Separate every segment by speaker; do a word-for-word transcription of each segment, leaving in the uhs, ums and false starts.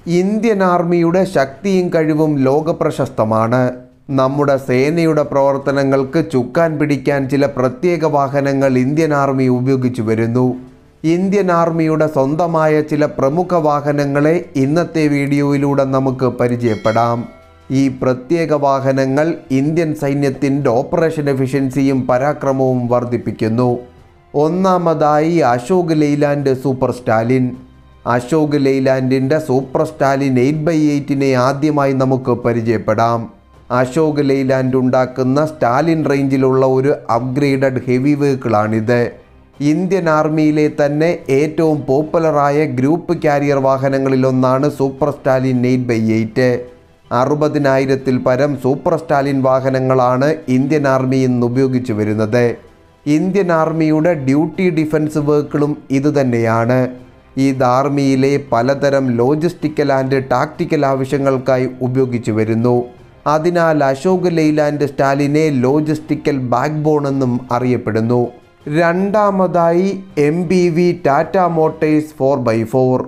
Speaker 1: Indian ആർമിയുടെ ശക്തിയും കഴിവും ലോകപ്രശസ്തമാണ്. നമ്മുടെ സേനയുടെ പ്രവർത്തനങ്ങൾക്ക് ചുക്കാൻ പിടിക്കാൻ ചില പ്രത്യേക വാഹനങ്ങൾ ഇന്ത്യൻ ആർമി ഉപയോഗിച്ചു വരുന്നു. ഇന്ത്യൻ ആർമിയുടെ സ്വന്തമായ ചില പ്രമുഖ വാഹനങ്ങളെ ഇന്നത്തെ വീഡിയോയിലൂടെ നമുക്ക് പരിചയപ്പെടാം. ഈ പ്രത്യേക വാഹനങ്ങൾ ഇന്ത്യൻ സൈന്യത്തിൻ്റെ ഓപ്പറേഷൻ എഫിഷ്യൻസിയും പരാക്രമവും വർദ്ധിപ്പിക്കുന്നു. ഒന്നാമതായി അശോക് ലെയ്ലാൻഡ് സൂപ്പർ സ്റ്റാലിൻ. അശോക് ലെയ്ലാൻഡിൻ്റെ സൂപ്പർ സ്റ്റാലിൻ എയ്റ്റ് ബൈ എയ്റ്റിനെ ആദ്യമായി നമുക്ക് പരിചയപ്പെടാം. അശോക് ലെയ്ലാൻഡ് ഉണ്ടാക്കുന്ന സ്റ്റാലിൻ റേഞ്ചിലുള്ള ഒരു അപ്ഗ്രേഡഡ് ഹെവി വെഹിക്കിളാണിത്. ഇന്ത്യൻ ആർമിയിലെ തന്നെ ഏറ്റവും പോപ്പുലറായ ഗ്രൂപ്പ് കാരിയർ വാഹനങ്ങളിലൊന്നാണ് super Stallion eight by eight. അറുപതിനായിരത്തിൽ പരം സൂപ്പർ സ്റ്റാലിൻ വാഹനങ്ങളാണ് ഇന്ത്യൻ ആർമി ഇന്ന് ഉപയോഗിച്ചു വരുന്നത്. ഇന്ത്യൻ ആർമിയുടെ ഡ്യൂട്ടി ഡിഫൻസ് വെഹിക്കിളും ഇതുതന്നെയാണ്. ഇത് ആർമിയിലെ പലതരം ലോജിസ്റ്റിക്കൽ ആൻഡ് ടാക്റ്റിക്കൽ ആവശ്യങ്ങൾക്കായി ഉപയോഗിച്ചു വരുന്നു. അതിനാൽ അശോക് ലെയ്ലാൻഡ് സ്റ്റാലിനെ ലോജിസ്റ്റിക്കൽ ബാക്ക് ബോൺ എന്നും അറിയപ്പെടുന്നു. രണ്ടാമതായി M B V Tata motors four by four.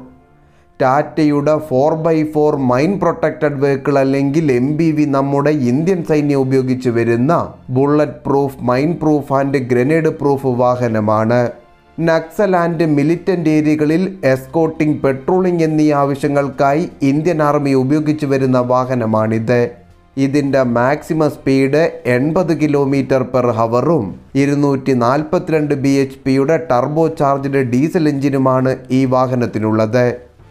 Speaker 1: ടാറ്റയുടെ four by four mine protected vehicle അല്ലെങ്കിൽ എം ബി വി നമ്മുടെ ഇന്ത്യൻ സൈന്യം ഉപയോഗിച്ച് വരുന്ന bullet proof, mine proof and grenade proof വാഹനമാണ്. നക്സൽ ആൻഡ് മിലിറ്റന്റ് ഏരിയകളിൽ എസ്കോട്ടിംഗ്, പെട്രോളിംഗ് എന്നീ ആവശ്യങ്ങൾക്കായി ഇന്ത്യൻ ആർമി ഉപയോഗിച്ചു വരുന്ന വാഹനമാണിത്. ഇതിൻ്റെ മാക്സിമം സ്പീഡ് എൺപത് കിലോമീറ്റർ പെർ ഹവറും ഇരുന്നൂറ്റി നാൽപ്പത്തിരണ്ട് ബി എച്ച് പിയുടെ ടർബോ ചാർജ്ഡ് ഡീസൽ എഞ്ചിനുമാണ് ഈ വാഹനത്തിനുള്ളത്.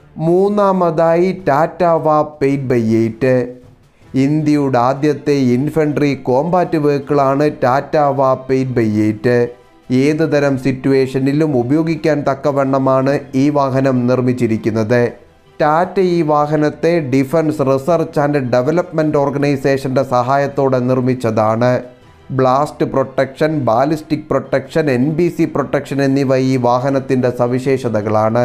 Speaker 1: മൂന്നാമതായി Tata WhAP eight by eight. ഇന്ത്യയുടെ ആദ്യത്തെ ഇൻഫൻട്രി കോമ്പാറ്റ് വെഹിക്കിളാണ് Tata WhAP eight by eight. ഏത് തരം സിറ്റുവേഷനിലും ഉപയോഗിക്കാൻ തക്കവണ്ണമാണ് ഈ വാഹനം നിർമ്മിച്ചിരിക്കുന്നത്. ടാറ്റ ഈ വാഹനത്തെ ഡിഫൻസ് റിസർച്ച് ആൻഡ് ഡെവലപ്മെൻറ്റ് ഓർഗനൈസേഷൻ്റെ സഹായത്തോടെ നിർമ്മിച്ചതാണ്. Blast protection, ballistic protection, N B C protection എന്നിവ ഈ വാഹനത്തിൻ്റെ സവിശേഷതകളാണ്.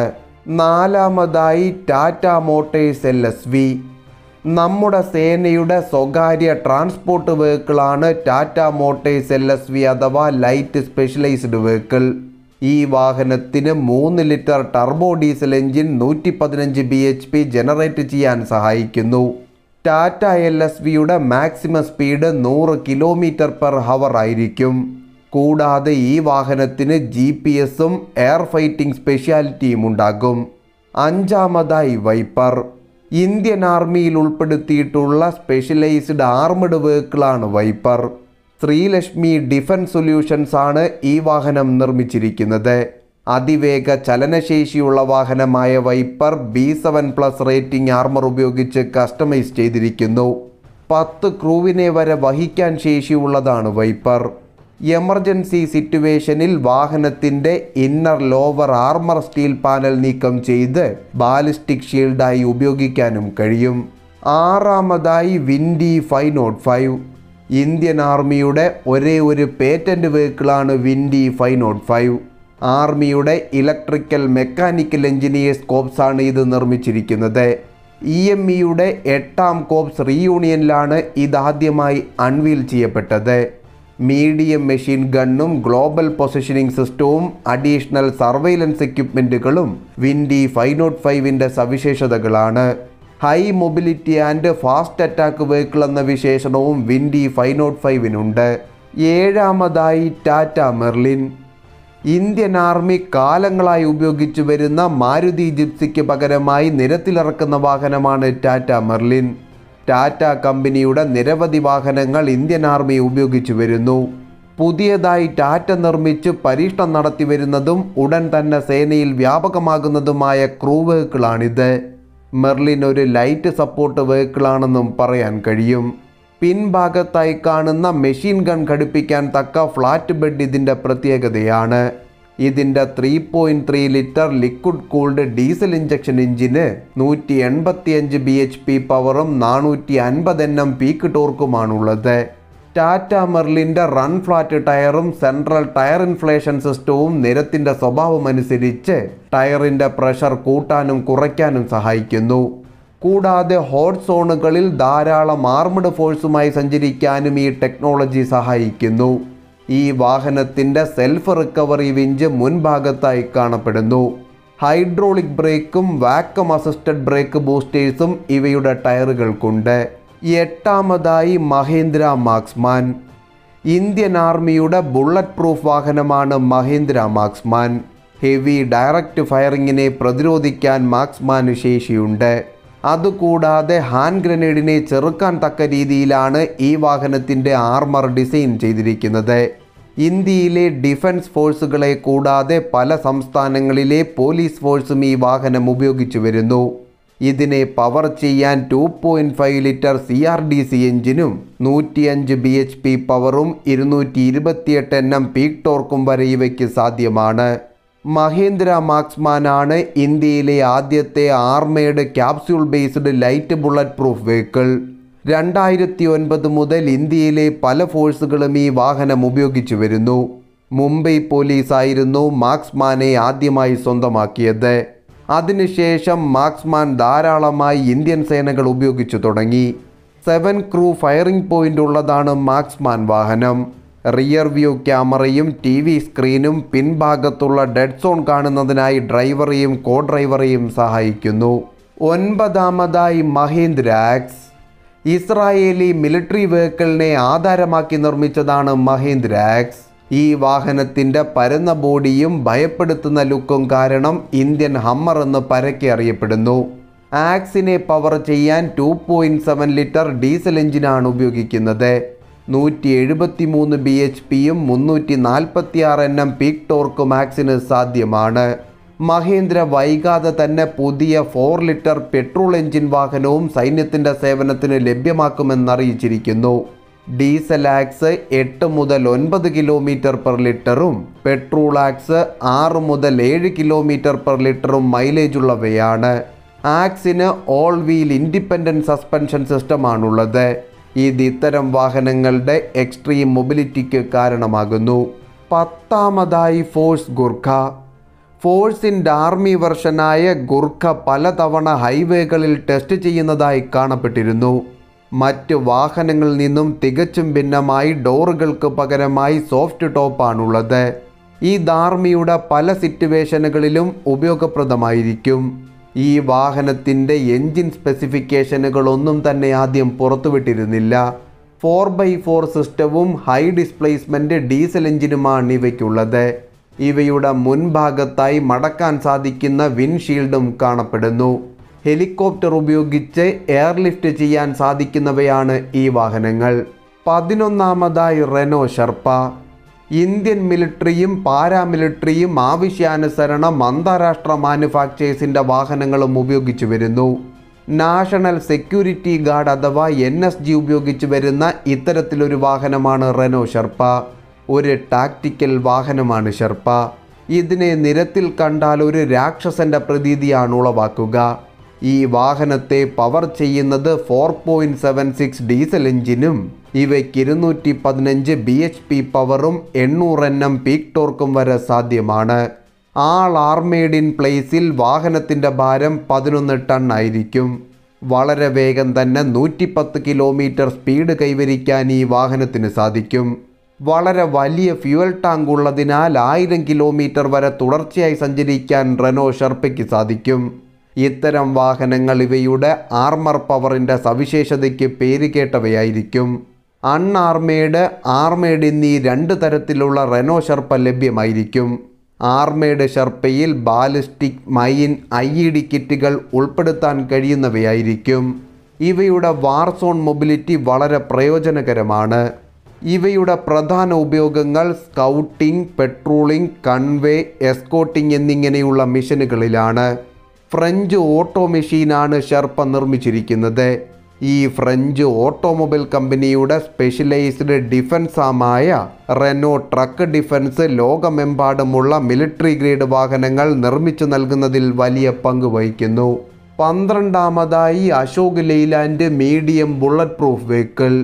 Speaker 1: നാലാമതായി Tata motors L S V. നമ്മുടെ സേനയുടെ സ്വകാര്യ ട്രാൻസ്പോർട്ട് വെഹിക്കിളാണ് Tata motors L S V അഥവാ ലൈറ്റ് സ്പെഷ്യലൈസ്ഡ് വെഹിക്കിൾ. ഈ വാഹനത്തിന് മൂന്ന് ലിറ്റർ ടർബോ ഡീസൽ എഞ്ചിൻ നൂറ്റി പതിനഞ്ച് ബി എച്ച് പി ജനറേറ്റ് ചെയ്യാൻ സഹായിക്കുന്നു. ടാറ്റ എൽ എസ് വിയുടെ മാക്സിമം സ്പീഡ് നൂറ് കിലോമീറ്റർ പെർ ഹവർ ആയിരിക്കും. കൂടാതെ ഈ വാഹനത്തിന് ജി പി എസും എയർ ഫൈറ്റിംഗ് സ്പെഷ്യാലിറ്റിയും ഉണ്ടാകും. അഞ്ചാമതായി വൈപ്പർ. ഇന്ത്യൻ ആർമിയിൽ ഉൾപ്പെടുത്തിയിട്ടുള്ള സ്പെഷ്യലൈസ്ഡ് ആർമഡ് വെഹിക്കിളാണ് വൈപ്പർ. ശ്രീലക്ഷ്മി ഡിഫൻസ് സൊല്യൂഷൻസ് ആണ് ഈ വാഹനം നിർമ്മിച്ചിരിക്കുന്നത്. അതിവേഗ ചലനശേഷിയുള്ള വാഹനമായ Viper B seven plus rating armour ഉപയോഗിച്ച് കസ്റ്റമൈസ് ചെയ്തിരിക്കുന്നു. പത്ത് ക്രൂവിനെ വരെ വഹിക്കാൻ ശേഷിയുള്ളതാണ് വൈപ്പർ. എമർജൻസി സിറ്റുവേഷനിൽ വാഹനത്തിൻ്റെ inner lower armour steel panel നീക്കം ചെയ്ത് ബാലിസ്റ്റിക് ഷീൽഡായി ഉപയോഗിക്കാനും കഴിയും. ആറാമതായി വിൻഡി ഫൈവ് നോട്ട് ഫൈവ്. ഇന്ത്യൻ ആർമിയുടെ ഒരേ ഒരു പേറ്റന്റ് വെഹിക്കിളാണ് വിൻഡി ഫൈവ് നോട്ട് ഫൈവ്. ആർമിയുടെ ഇലക്ട്രിക്കൽ മെക്കാനിക്കൽ എഞ്ചിനീയേഴ്സ് കോപ്സാണ് ഇത് നിർമ്മിച്ചിരിക്കുന്നത്. ഇ എം ഇയുടെ എട്ടാം കോപ്സ് റീയൂണിയനിലാണ് ഇതാദ്യമായി അൺവീൽ ചെയ്യപ്പെട്ടത്. മീഡിയം മെഷീൻ ഗണ്ണും ഗ്ലോബൽ പൊസിഷനിങ് സിസ്റ്റവും അഡീഷണൽ സർവൈലൻസ് എക്യുപ്മെൻറ്റുകളും വിൻഡി ഫൈവ് നോട്ട് ഫൈവിൻ്റെ സവിശേഷതകളാണ്. High mobility and fast attack vehicle എന്ന വിശേഷണവും വിൻഡി ഫൈവ് നോട്ട് ഫൈവിനുണ്ട്. ഏഴാമതായി ടാറ്റ മെർലിൻ. ഇന്ത്യൻ ആർമി കാലങ്ങളായി ഉപയോഗിച്ചു വരുന്ന മാരുതി ജിപ്സിക്ക് പകരമായി നിരത്തിലിറക്കുന്ന വാഹനമാണ് ടാറ്റ മെർലിൻ. ടാറ്റ കമ്പനിയുടെ നിരവധി വാഹനങ്ങൾ ഇന്ത്യൻ ആർമി ഉപയോഗിച്ചു വരുന്നു. പുതിയതായി ടാറ്റ നിർമ്മിച്ച് പരീക്ഷണം നടത്തി വരുന്നതും ഉടൻ തന്നെ സേനയിൽ വ്യാപകമാകുന്നതുമായ ക്രൂ വെഹിക്കിളാണിത്. മെർലിൻ ഒരു ലൈറ്റ് സപ്പോർട്ട് വെഹിക്കിളാണെന്നും പറയാൻ കഴിയും. പിൻഭാഗത്തായി കാണുന്ന മെഷീൻ ഗൺ ഘടിപ്പിക്കാൻ തക്ക ഫ്ലാറ്റ് ബെഡ് ഇതിൻ്റെ പ്രത്യേകതയാണ്. ഇതിൻ്റെ three point three litre liquid cooled diesel injection എഞ്ചിന് നൂറ്റി എൺപത്തി അഞ്ച് ബി എച്ച് പി പവറും നാനൂറ്റി അൻപത് എൻ എം പീക്ക് ടോർക്കുമാണുള്ളത്. ടാറ്റ മെർലിൻ്റെ റൺ ഫ്ലാറ്റ് ടയറും സെൻട്രൽ ടയർ ഇൻഫ്ലേഷൻ സിസ്റ്റവും നിരത്തിൻ്റെ സ്വഭാവമനുസരിച്ച് ടയറിൻ്റെ പ്രഷർ കൂട്ടാനും കുറയ്ക്കാനും സഹായിക്കുന്നു. കൂടാതെ ഹോട്ട് സോണുകളിൽ ധാരാളം ആർമഡ് ഫോഴ്സുമായി സഞ്ചരിക്കാനും ഈ ടെക്നോളജി സഹായിക്കുന്നു. ഈ വാഹനത്തിൻ്റെ സെൽഫ് റിക്കവറി വിഞ്ച് മുൻഭാഗത്തായി കാണപ്പെടുന്നു. ഹൈഡ്രോളിക് ബ്രേക്കും വാക്വം അസിസ്റ്റഡ് ബ്രേക്ക് ബൂസ്റ്റേഴ്സും ഇവയുടെ ടയറുകൾക്കുണ്ട്. എട്ടാമതായി മഹീന്ദ്ര മാർക്സ്മാൻ. ഇന്ത്യൻ ആർമിയുടെ ബുള്ളറ്റ് പ്രൂഫ് വാഹനമാണ് മഹീന്ദ്ര മാർക്സ്മാൻ. ഹെവി ഡയറക്റ്റ് ഫയറിങ്ങിനെ പ്രതിരോധിക്കാൻ മാർക്സ്മാന് ശേഷിയുണ്ട്. അതുകൂടാതെ ഹാൻഡ് ഗ്രനേഡിനെ ചെറുക്കാൻ തക്ക രീതിയിലാണ് ഈ വാഹനത്തിൻ്റെ ആർമർ ഡിസൈൻ ചെയ്തിരിക്കുന്നത്. ഇന്ത്യയിലെ ഡിഫൻസ് ഫോഴ്സുകളെ കൂടാതെ പല സംസ്ഥാനങ്ങളിലെ പോലീസ് ഫോഴ്സും ഈ വാഹനം ഉപയോഗിച്ചു വരുന്നു. ഇതിനെ പവർ ചെയ്യാൻ two point five litre C R D C എഞ്ചിനും നൂറ്റിയഞ്ച് ബി എച്ച് പി പവറും ഇരുന്നൂറ്റി ഇരുപത്തിയെട്ട് എൻ എം പീക്ക് ടോർക്കും വരെ ഇവയ്ക്ക് സാധ്യമാണ്. മഹീന്ദ്ര മാർക്സ്മാനാണ് ഇന്ത്യയിലെ ആദ്യത്തെ armoured capsule based light bullet proof vehicle. രണ്ടായിരത്തി ഒൻപത് മുതൽ ഇന്ത്യയിലെ പല ഫോഴ്സുകളും ഈ വാഹനം ഉപയോഗിച്ചു വരുന്നു. മുംബൈ പോലീസായിരുന്നു മാർക്സ്മാനെ ആദ്യമായി സ്വന്തമാക്കിയത്. അതിനുശേഷം മാർക്സ്മാൻ ധാരാളമായി ഇന്ത്യൻ സേനകൾ ഉപയോഗിച്ചു തുടങ്ങി. സെവൻ ക്രൂ ഫയറിംഗ് പോയിന്റ് ഉള്ളതാണ് മാർക്സ്മാൻ വാഹനം. റിയർ വ്യൂ ക്യാമറയും ടി വി സ്ക്രീനും പിൻഭാഗത്തുള്ള ഡെഡ് സോൺ കാണുന്നതിനായി ഡ്രൈവറെയും കോ ഡ്രൈവറെയും സഹായിക്കുന്നു. ഒൻപതാമതായി മഹീന്ദ്ര ആക്സ്. ഇസ്രായേലി മിലിറ്ററി വെഹിക്കിളിനെ ആധാരമാക്കി നിർമ്മിച്ചതാണ് മഹീന്ദ്ര ആക്സ്. ഈ വാഹനത്തിൻ്റെ പരന്ന ബോഡിയും ഭയപ്പെടുത്തുന്ന ലുക്കും കാരണം ഇന്ത്യൻ ഹമ്മർ എന്ന് പരക്കെ അറിയപ്പെടുന്നു. ആക്സിനെ പവർ ചെയ്യാൻ two point seven litre diesel എഞ്ചിനാണ് ഉപയോഗിക്കുന്നത്. നൂറ്റി എഴുപത്തി മൂന്ന് ബി എച്ച് പിയും മുന്നൂറ്റി നാൽപ്പത്തി ആറ് എൻ എം പീക്ക് ടോർക്കും ആക്സിന് സാധ്യമാണ്. മഹീന്ദ്ര വൈകാതെ തന്നെ പുതിയ ഫോർ ലിറ്റർ പെട്രോൾ എഞ്ചിൻ വാഹനവും സൈന്യത്തിൻ്റെ സേവനത്തിന് ലഭ്യമാക്കുമെന്നറിയിച്ചിരിക്കുന്നു. ഡീസൽ ആക്സ് എട്ട് മുതൽ ഒൻപത് കിലോമീറ്റർ പെർ ലിറ്ററും പെട്രോൾ ആക്സ് ആറ് മുതൽ ഏഴ് കിലോമീറ്റർ പെർ ലിറ്ററും മൈലേജ് ഉള്ളവയാണ്. ആക്സിന് ഓൾ വീൽ ഇൻഡിപെൻഡൻറ്റ് സസ്പെൻഷൻ സിസ്റ്റമാണുള്ളത്. ഇത് ഇത്തരം വാഹനങ്ങളുടെ എക്സ്ട്രീം മൊബിലിറ്റിക്ക് കാരണമാകുന്നു. പത്താമതായി ഫോഴ്സ് ഗുർഖ. ഫോഴ്സിൻ്റെ ആർമി വെർഷനായ ഗുർഖ പലതവണ ഹൈവേകളിൽ ടെസ്റ്റ് ചെയ്യുന്നതായി കാണപ്പെട്ടിരുന്നു. മറ്റ് വാഹനങ്ങളിൽ നിന്നും തികച്ചും ഭിന്നമായി ഡോറുകൾക്ക് പകരമായി സോഫ്റ്റ് ടോപ്പാണുള്ളത്. ഇത് ആർമിയുടെ പല സിറ്റുവേഷനുകളിലും ഉപയോഗപ്രദമായിരിക്കും. ഈ വാഹനത്തിൻ്റെ എൻജിൻ സ്പെസിഫിക്കേഷനുകളൊന്നും തന്നെ ആദ്യം പുറത്തുവിട്ടിരുന്നില്ല. ഫോർ ബൈ ഫോർ സിസ്റ്റവും ഹൈ ഡിസ്പ്ലേസ്മെൻറ്റ് ഡീസൽ എഞ്ചിനുമാണ് ഇവയ്ക്കുള്ളത്. ഇവയുടെ മുൻഭാഗത്തായി മടക്കാൻ സാധിക്കുന്ന വിൻഷീൽഡും കാണപ്പെടുന്നു. ഹെലികോപ്റ്റർ ഉപയോഗിച്ച് എയർലിഫ്റ്റ് ചെയ്യാൻ സാധിക്കുന്നവയാണ് ഈ വാഹനങ്ങൾ. പതിനൊന്നാമതായി റെനോ ഷെർപ്പ. ഇന്ത്യൻ മിലിറ്ററിയും പാരാമിലിറ്ററിയും ആവശ്യാനുസരണം അന്താരാഷ്ട്ര മാനുഫാക്ചേഴ്സിൻ്റെ വാഹനങ്ങളും ഉപയോഗിച്ചു വരുന്നു. നാഷണൽ സെക്യൂരിറ്റി ഗാർഡ് അഥവാ എൻ എസ് ജി ഉപയോഗിച്ചു വരുന്ന ഇത്തരത്തിലൊരു വാഹനമാണ് റെനോ ഷെർപ്പ. ഒരു ടാക്റ്റിക്കൽ വാഹനമാണ് ഷെർപ്പ. ഇതിനെ നിരത്തിൽ കണ്ടാൽ ഒരു രാക്ഷസന്റെ പ്രതീതിയാണ് ഉളവാക്കുക. ഈ വാഹനത്തെ പവർ ചെയ്യുന്നത് four point seven six diesel എഞ്ചിനും ഇവയ്ക്ക് ഇരുന്നൂറ്റി പതിനഞ്ച് ബി എച്ച് പി പവറും എണ്ണൂറ് എൻ എം പീക്ക് ടോർക്കും വരെ സാധ്യമാണ്. ആൾ ആർമേഡ് ഇൻ പ്ലേസിൽ വാഹനത്തിൻ്റെ ഭാരം പതിനൊന്ന് ടൺ ആയിരിക്കും. വളരെ വേഗം തന്നെ നൂറ്റിപ്പത്ത് കിലോമീറ്റർ സ്പീഡ് കൈവരിക്കാൻ ഈ വാഹനത്തിന് സാധിക്കും. വളരെ വലിയ ഫ്യൂവൽ ടാങ്ക് ഉള്ളതിനാൽ ആയിരം കിലോമീറ്റർ വരെ തുടർച്ചയായി സഞ്ചരിക്കാൻ റെനോ ഷെർപ്പയ്ക്ക് സാധിക്കും. ഇത്തരം വാഹനങ്ങൾ ഇവയുടെ ആർമർ പവറിൻ്റെ സവിശേഷതയ്ക്ക് പേരുകേട്ടവയായിരിക്കും. അൺആർമേഡ്, ആർമേഡ് എന്നീ രണ്ട് തരത്തിലുള്ള റെനോ ഷെർപ്പ ലഭ്യമായിരിക്കും. ആർമേഡ് ഷെർപ്പയിൽ ballistic, mine, I E D കിറ്റുകൾ ഉൾപ്പെടുത്താൻ കഴിയുന്നവയായിരിക്കും. ഇവയുടെ വാർസോൺ മൊബിലിറ്റി വളരെ പ്രയോജനകരമാണ്. ഇവയുടെ പ്രധാന ഉപയോഗങ്ങൾ സ്കൗട്ടിംഗ്, പെട്രോളിംഗ്, കൺവേ, എസ്കോട്ടിംഗ് എന്നിങ്ങനെയുള്ള മിഷനുകളിലാണ്. ഫ്രഞ്ച് ഓട്ടോ മെഷീനാണ് ഷെർപ്പ നിർമ്മിച്ചിരിക്കുന്നത്. ഈ ഫ്രഞ്ച് ഓട്ടോമൊബൈൽ കമ്പനിയുടെ സ്പെഷ്യലൈസ്ഡ് ഡിഫൻസ് ആമായ റെനോ ട്രക്ക് ഡിഫൻസ് ലോകമെമ്പാടുമുള്ള മിലിറ്ററി ഗ്രേഡ് വാഹനങ്ങൾ നിർമ്മിച്ചു നൽകുന്നതിൽ വലിയ പങ്ക് വഹിക്കുന്നു. പന്ത്രണ്ടാമതായി Ashok Leyland medium bullet proof vehicle.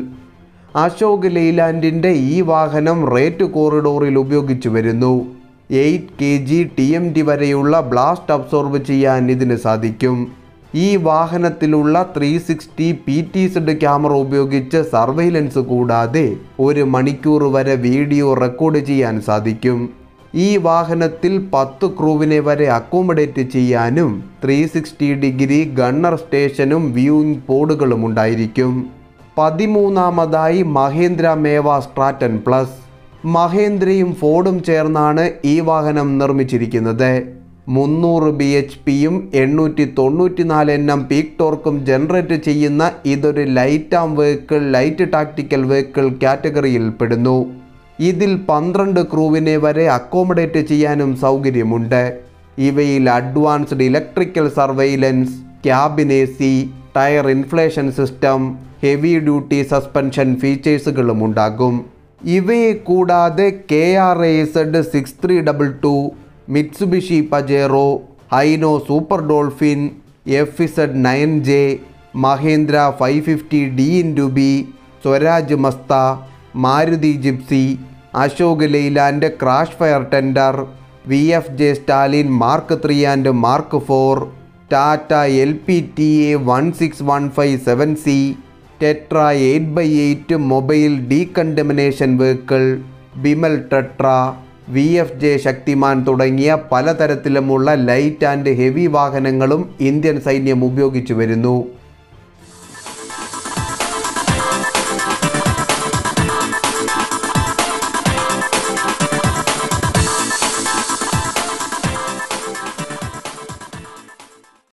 Speaker 1: Ashok ലെയ്ലാൻഡിൻ്റെ ഈ വാഹനം റേറ്റ് കോറിഡോറിൽ ഉപയോഗിച്ചു വരുന്നു. Eight K G T M T വരെയുള്ള ബ്ലാസ്റ്റ് അബ്സോർബ് ചെയ്യാൻ ഇതിന് സാധിക്കും. ഈ വാഹനത്തിലുള്ള three sixty P T Z camera ഉപയോഗിച്ച് സർവൈലൻസ് കൂടാതെ ഒരു മണിക്കൂർ വരെ വീഡിയോ റെക്കോർഡ് ചെയ്യാൻ സാധിക്കും. ഈ വാഹനത്തിൽ പത്ത് ക്രൂവിനെ വരെ അക്കോമഡേറ്റ് ചെയ്യാനും ത്രീ സിക്സ്റ്റി ഡിഗ്രി ഗണ്ണർ സ്റ്റേഷനും വ്യൂയിങ് പോഡുകളും ഉണ്ടായിരിക്കും. പതിമൂന്നാമതായി മഹേന്ദ്ര മേവ സ്ട്രാറ്റൻ പ്ലസ്. മഹേന്ദ്രയും ഫോർഡും ചേർന്നാണ് ഈ വാഹനം നിർമ്മിച്ചിരിക്കുന്നത്. മുന്നൂറ് ബി എച്ച് പിയും എണ്ണൂറ്റി തൊണ്ണൂറ്റി നാല് എൻ എം പീക്ക് ടോർക്കും ജനറേറ്റ് ചെയ്യുന്ന ഇതൊരു light arm vehicle light tactical vehicle കാറ്റഗറിയിൽ പെടുന്നു. ഇതിൽ പന്ത്രണ്ട് ക്രൂവിനെ വരെ അക്കോമഡേറ്റ് ചെയ്യാനും സൗകര്യമുണ്ട്. ഇവയിൽ advanced electrical surveillance, cabin A C, tyre inflation system, heavy duty suspension ഫീച്ചേഴ്സുകളും ഉണ്ടാകും. ഇവയെ കൂടാതെ K R A Z six three double two, Mitsubishi Pajero, Hino super Dolphin, F Z nine J, Mahindra five fifty D into B, Swaraj Mazda, Maruti Gypsy, Ashok Leyland crash fire tender, V F J Stallion mark three and mark four, Tata L P T A one six one five seven C, Tatra eight by eight mobile decontamination vehicle, BEML Tatra, V F J Shaktiman തുടങ്ങിയ പലതരത്തിലുമുള്ള light and heavy വാഹനങ്ങളും Indian സൈന്യം ഉപയോഗിച്ചു വരുന്നു.